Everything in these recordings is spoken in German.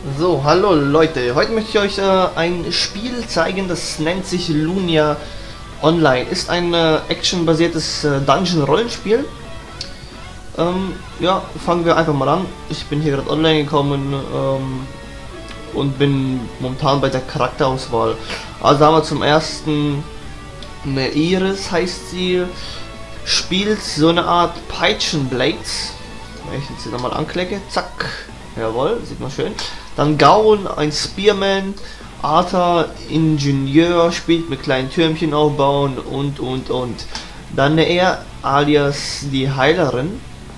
So, hallo Leute, heute möchte ich euch ein Spiel zeigen, das nennt sich Lunia Online. Ist ein actionbasiertes Dungeon-Rollenspiel. Ja, fangen wir einfach mal an. Ich bin hier gerade online gekommen und bin momentan bei der Charakterauswahl. Also haben wir zum ersten eine Iris, heißt sie, spielt so eine Art Peitschenblades. Wenn ich jetzt hier nochmal anklicke, zack, jawohl, sieht man schön. Dann Gaun, ein Spearman, Arthur, Ingenieur, spielt mit kleinen Türmchen aufbauen und. Dann er, alias die Heilerin.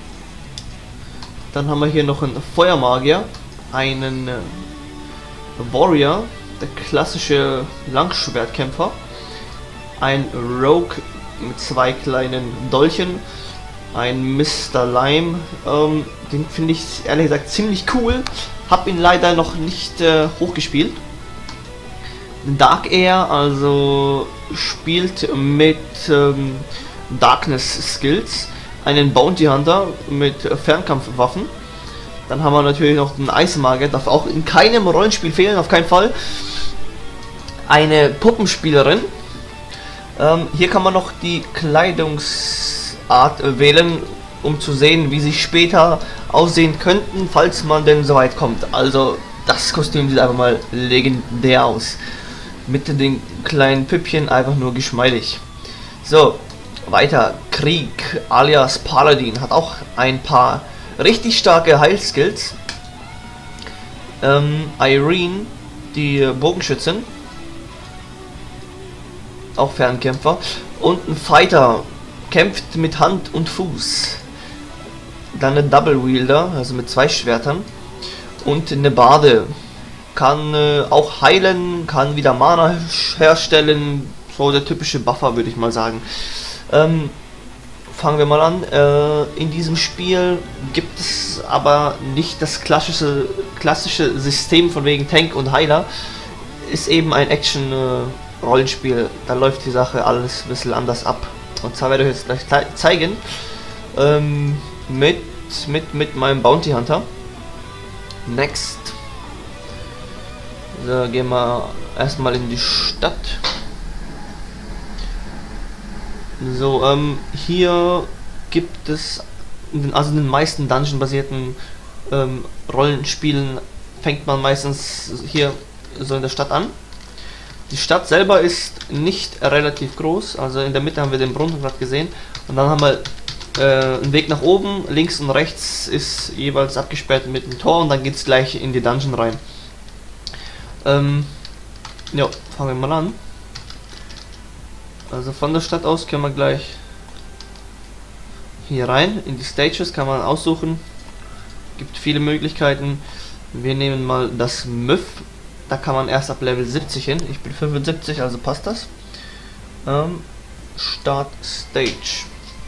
Dann haben wir hier noch einen Feuermagier, einen Warrior, der klassische Langschwertkämpfer, ein Rogue mit zwei kleinen Dolchen, ein Mr. Lime, den finde ich ehrlich gesagt ziemlich cool, hab ihn leider noch nicht hochgespielt. Dark Air, also spielt mit Darkness Skills, einen Bounty Hunter mit Fernkampfwaffen. Dann haben wir natürlich noch den Eismagier, darf auch in keinem Rollenspiel fehlen, auf keinen Fall. Eine Puppenspielerin. Hier kann man noch die Kleidungsart wählen, um zu sehen, wie sie später aussehen könnten, falls man denn so weit kommt. Also das Kostüm sieht einfach mal legendär aus. Mit den kleinen Püppchen einfach nur geschmeidig. So, weiter. Krieg alias Paladin hat auch ein paar richtig starke Heilskills. Irene, die Bogenschützin, auch Fernkämpfer, und ein Fighter, kämpft mit Hand und Fuß. Dann ein Double Wielder, also mit zwei Schwertern, und eine Barde, kann auch heilen, kann wieder Mana herstellen, so der typische Buffer, würde ich mal sagen. Fangen wir mal an. In diesem Spiel gibt es aber nicht das klassische System von wegen Tank und Heiler. Ist eben ein Action-Rollenspiel. Da läuft die Sache alles ein bisschen anders ab. Und zwar werde ich jetzt gleich zeigen. Mit meinem Bounty Hunter. Next. So, gehen wir erstmal in die Stadt. So, hier gibt es, also in den meisten Dungeon-basierten Rollenspielen fängt man meistens hier so in der Stadt an. Die Stadt selber ist nicht relativ groß, also in der Mitte haben wir den Brunnen gerade gesehen, und dann haben wir einen Weg nach oben, links und rechts ist jeweils abgesperrt mit einem Tor, und dann geht es gleich in die Dungeon rein. Ja, fangen wir mal an. Also von der Stadt aus können wir gleich hier rein. In die Stages kann man aussuchen. Gibt viele Möglichkeiten. Wir nehmen mal das Myth. Da kann man erst ab Level 70 hin. Ich bin 75, also passt das. Start Stage.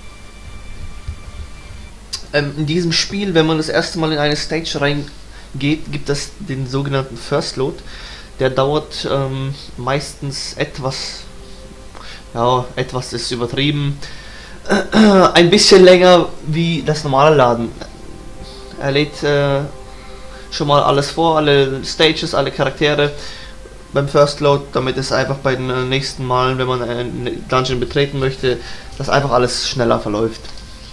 In diesem Spiel, wenn man das erste Mal in eine Stage reingeht, gibt es den sogenannten First Load. Der dauert meistens etwas, ja, etwas ist übertrieben, ein bisschen länger wie das normale Laden. Er lädt schon mal alles vor, alle Stages, alle Charaktere beim First Load, damit es einfach bei den nächsten Malen, wenn man einen Dungeon betreten möchte, dass einfach alles schneller verläuft.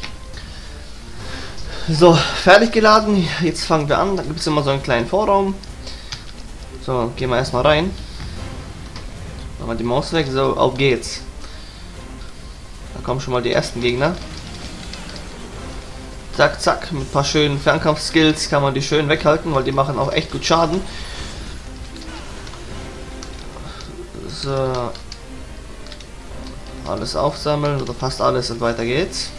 So, fertig geladen, jetzt fangen wir an. Da gibt es immer so einen kleinen Vorraum. So, gehen wir erstmal rein. Machen wir die Maus weg, so, auf geht's. Da kommen schon mal die ersten Gegner. Zack, zack, mit ein paar schönen Fernkampf-Skills kann man die schön weghalten, weil die machen auch echt gut Schaden. So. Alles aufsammeln, oder fast alles, und weiter geht's.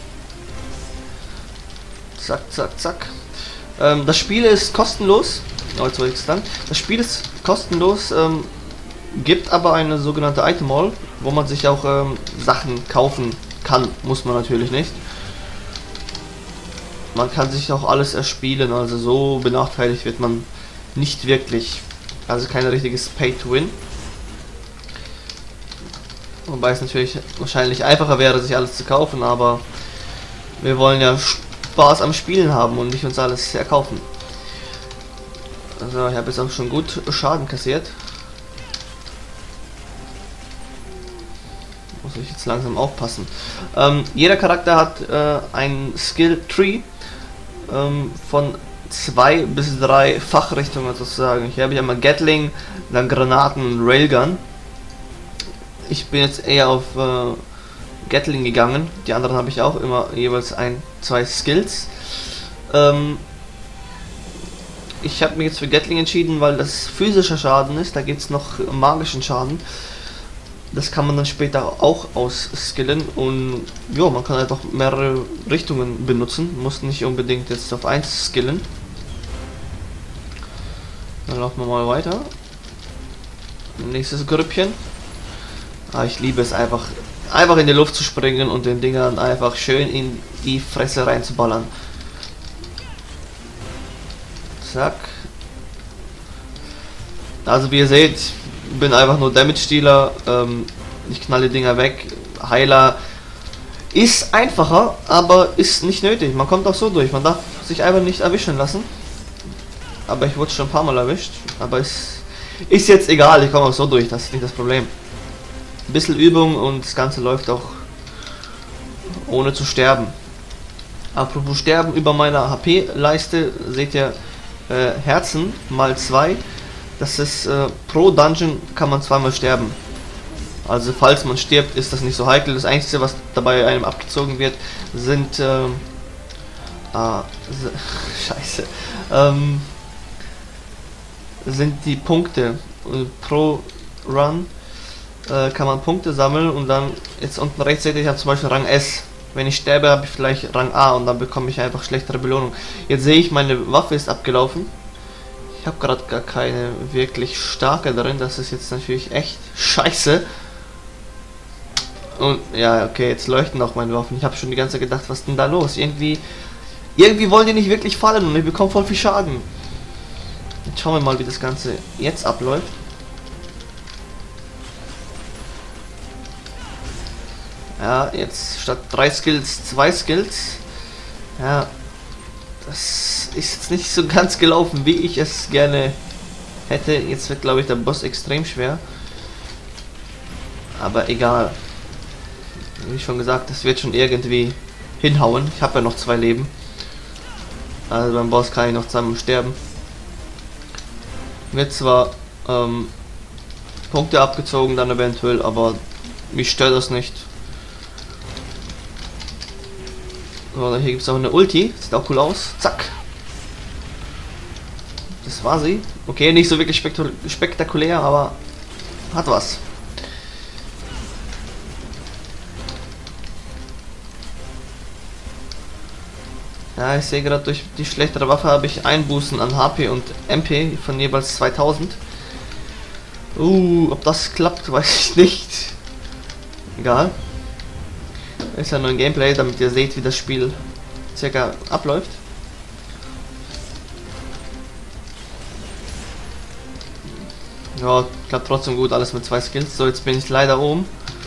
Zack, zack, zack. Das Spiel ist kostenlos. Oh, jetzt wollte ich es dann. Das Spiel ist kostenlos, gibt aber eine sogenannte Item Hall, wo man sich auch Sachen kaufen kann. Muss man natürlich nicht. Man kann sich auch alles erspielen, also so benachteiligt wird man nicht wirklich. Also kein richtiges Pay to Win. Wobei es natürlich wahrscheinlich einfacher wäre, sich alles zu kaufen, aber wir wollen ja Spaß am Spielen haben und nicht uns alles erkaufen. Also ich habe jetzt auch schon gut Schaden kassiert. Muss ich jetzt langsam aufpassen. Jeder Charakter hat ein Skill Tree von 2 bis 3 Fachrichtungen sozusagen. Hier habe ich einmal Gatling, dann Granaten und Railgun. Ich bin jetzt eher auf Gatling gegangen. Die anderen habe ich auch immer jeweils 2 Skills. Ich habe mich jetzt für Gatling entschieden, weil das physischer Schaden ist. Da gibt es noch magischen Schaden. Das kann man dann später auch ausskillen und ja, man kann halt auch mehrere Richtungen benutzen. Muss nicht unbedingt jetzt auf 1 skillen. Dann laufen wir mal weiter. Nächstes Grüppchen. Ich liebe es einfach in die Luft zu springen und den Dingern einfach schön in die Fresse reinzuballern. Zack. Also wie ihr seht, bin einfach nur Damage-Dealer. Ich knalle Dinger weg. Heiler ist einfacher, aber ist nicht nötig. Man kommt auch so durch. Man darf sich einfach nicht erwischen lassen. Aber ich wurde schon ein paar Mal erwischt. Aber es ist jetzt egal. Ich komme auch so durch. Das ist nicht das Problem. Ein bisschen Übung und das Ganze läuft auch ohne zu sterben. Apropos Sterben, über meiner HP-Leiste seht ihr Herzen mal 2. Das ist pro Dungeon kann man 2-mal sterben. Also falls man stirbt, ist das nicht so heikel. Das Einzige, was dabei einem abgezogen wird, sind Scheiße. Sind die Punkte. Pro Run kann man Punkte sammeln und dann jetzt unten rechts seht ihr, ich habe zum Beispiel Rang S. Wenn ich sterbe, habe ich vielleicht Rang A und dann bekomme ich einfach schlechtere Belohnung. Jetzt sehe ich, meine Waffe ist abgelaufen. Ich habe gerade gar keine wirklich starke drin. Das ist jetzt natürlich echt scheiße. Und ja, okay, jetzt leuchten auch meine Waffen. Ich habe schon die ganze Zeit gedacht, was ist denn da los? Irgendwie wollen die nicht wirklich fallen und ich bekomme voll viel Schaden. Jetzt schauen wir mal, wie das Ganze jetzt abläuft. Ja, jetzt statt 3 Skills 2 Skills. Ja, das ist jetzt nicht so ganz gelaufen, wie ich es gerne hätte. Jetzt wird, glaube ich, der Boss extrem schwer. Aber egal. Wie schon gesagt, das wird schon irgendwie hinhauen. Ich habe ja noch 2 Leben. Also beim Boss kann ich noch zusammen sterben. Wird zwar Punkte abgezogen dann eventuell, aber mich stört das nicht. So, hier gibt es auch eine Ulti. Sieht auch cool aus. Zack. Das war sie. Okay, nicht so wirklich spektakulär, aber hat was. Ja, ich sehe gerade, durch die schlechtere Waffe habe ich Einbußen an HP und MP von jeweils 2000. Ob das klappt, weiß ich nicht. Egal. Ist ja nur ein Gameplay, damit ihr seht, wie das Spiel circa abläuft. Ja, klappt trotzdem gut, alles mit 2 Skills. So, jetzt bin ich leider oben.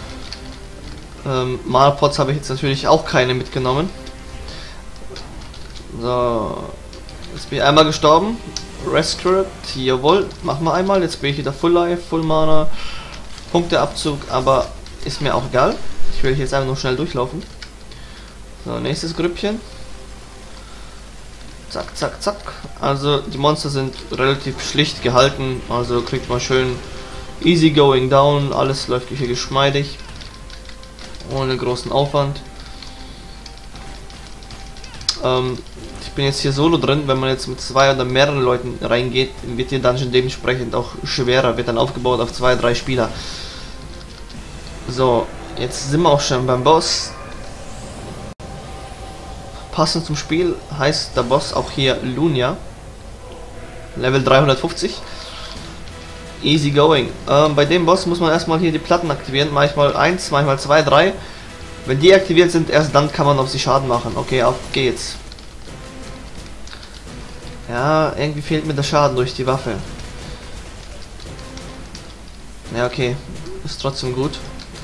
Malpots habe ich jetzt natürlich auch keine mitgenommen. So, jetzt bin ich einmal gestorben. Rescued, jawohl, machen wir einmal. Jetzt bin ich wieder Full Life, Full Mana, Punkteabzug, aber ist mir auch egal. Ich will jetzt einfach nur schnell durchlaufen. So, nächstes Grüppchen. Zack, zack, zack. Also die Monster sind relativ schlicht gehalten, also kriegt man schön easy going down, alles läuft hier geschmeidig, ohne großen Aufwand. Ich bin jetzt hier solo drin. Wenn man jetzt mit 2 oder mehreren Leuten reingeht, wird die Dungeon dementsprechend auch schwerer, wird dann aufgebaut auf 2, 3 Spieler. So, jetzt sind wir auch schon beim Boss. Passend zum Spiel heißt der Boss auch hier Lunia. Level 350. Easy going. Bei dem Boss muss man erstmal hier die Platten aktivieren. Manchmal 1, manchmal 2, 3. Wenn die aktiviert sind, erst dann kann man auf sie Schaden machen. Okay, auf geht's. Ja, irgendwie fehlt mir der Schaden durch die Waffe. Ja, okay. Ist trotzdem gut.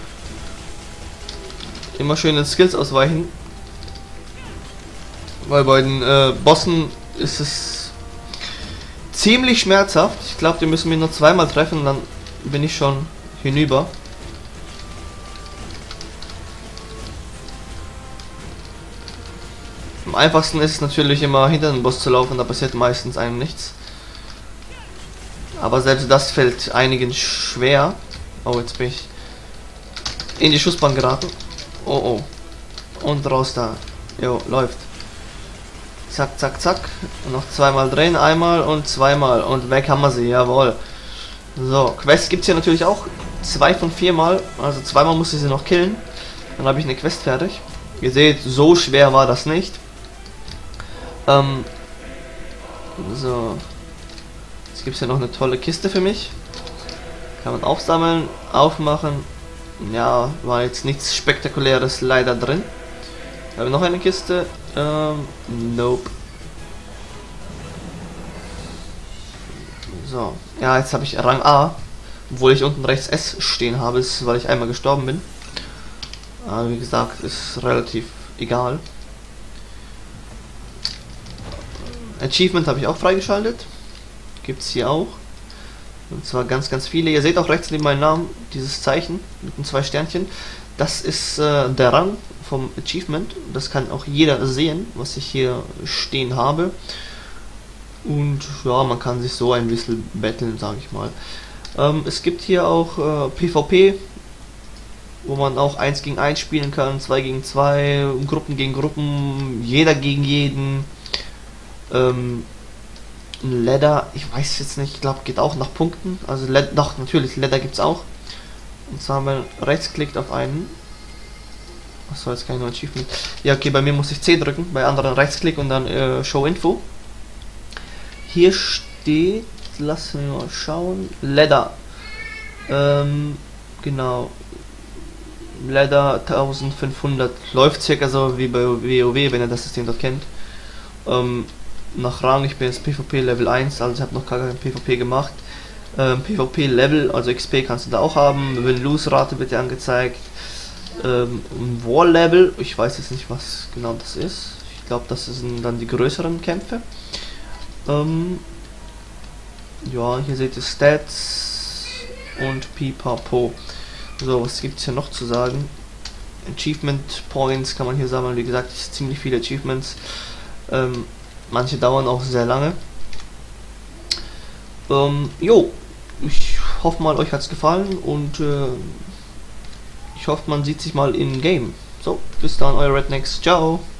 Immer schön in Skills ausweichen. Weil bei den Bossen ist es ziemlich schmerzhaft. Ich glaube, die müssen wir nur zweimal treffen und dann bin ich schon hinüber. Am einfachsten ist es natürlich immer hinter den Bus zu laufen, da passiert meistens einem nichts. Aber selbst das fällt einigen schwer. Oh, jetzt bin ich in die Schussbahn geraten. Oh, oh. Und raus da. Jo, läuft. Zack, zack, zack. Und noch zweimal drehen, einmal und zweimal. Und weg haben wir sie, jawohl. So, Quest gibt es hier natürlich auch 2 von 4 Mal. Also zweimal muss ich sie noch killen. Dann habe ich eine Quest fertig. Ihr seht, so schwer war das nicht. So. Jetzt gibt es hier noch eine tolle Kiste für mich. Kann man aufsammeln, aufmachen. Ja, war jetzt nichts Spektakuläres leider drin. Haben wir noch eine Kiste? Nope. So, ja, jetzt habe ich Rang A, obwohl ich unten rechts S stehen habe, ist, weil ich einmal gestorben bin. Aber wie gesagt, ist relativ egal. Achievement habe ich auch freigeschaltet. Gibt es hier auch. Und zwar ganz, ganz viele. Ihr seht auch rechts neben meinem Namen dieses Zeichen mit den 2 Sternchen. Das ist der Rang vom Achievement. Das kann auch jeder sehen, was ich hier stehen habe. Und ja, man kann sich so ein bisschen betteln, sage ich mal. Es gibt hier auch PvP, wo man auch 1 gegen 1 spielen kann, 2 gegen 2, Gruppen gegen Gruppen, jeder gegen jeden. Ladder, ich weiß jetzt nicht, ich glaube geht auch nach Punkten, also doch, natürlich, Ladder gibt es auch. Und zwar, wenn man rechtsklickt auf einen. Achso, jetzt kein Achievement. Ja, okay, bei mir muss ich C drücken, bei anderen rechtsklick und dann Show Info. Hier steht, lassen wir mal schauen, Ladder. Genau. Ladder 1500, läuft circa so wie bei WoW, wenn ihr das System dort kennt. Nach Rang, ich bin jetzt PvP Level 1, also ich habe noch gar kein PvP gemacht. PvP Level, also XP kannst du da auch haben, Win-Lose-Rate wird dir angezeigt. War Level, ich weiß jetzt nicht, was genau das ist. Ich glaube, das sind dann die größeren Kämpfe. Ja, hier seht ihr Stats und Pipapo. So, was gibt es hier noch zu sagen? Achievement Points kann man hier sammeln, wie gesagt, ziemlich viele Achievements. Manche dauern auch sehr lange. Jo, ich hoffe mal, euch hat es gefallen und ich hoffe, man sieht sich mal in Game. So, bis dann, euer Rednecks. Ciao.